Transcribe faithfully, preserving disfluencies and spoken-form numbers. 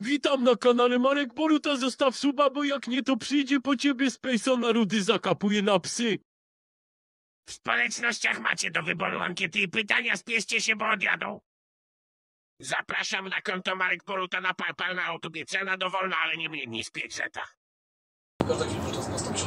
Witam na kanale Marek Boruta, zostaw suba, bo jak nie to przyjdzie po ciebie Spacona Rudy zakapuje na psy. W społecznościach macie do wyboru ankiety i pytania, spieszcie się, bo odjadą. Zapraszam na konto Marek Boruta na PayPal, na autobie. Cena dowolna, ale nie mniej niż pięć zeta. Każda chwila podczas nastąpi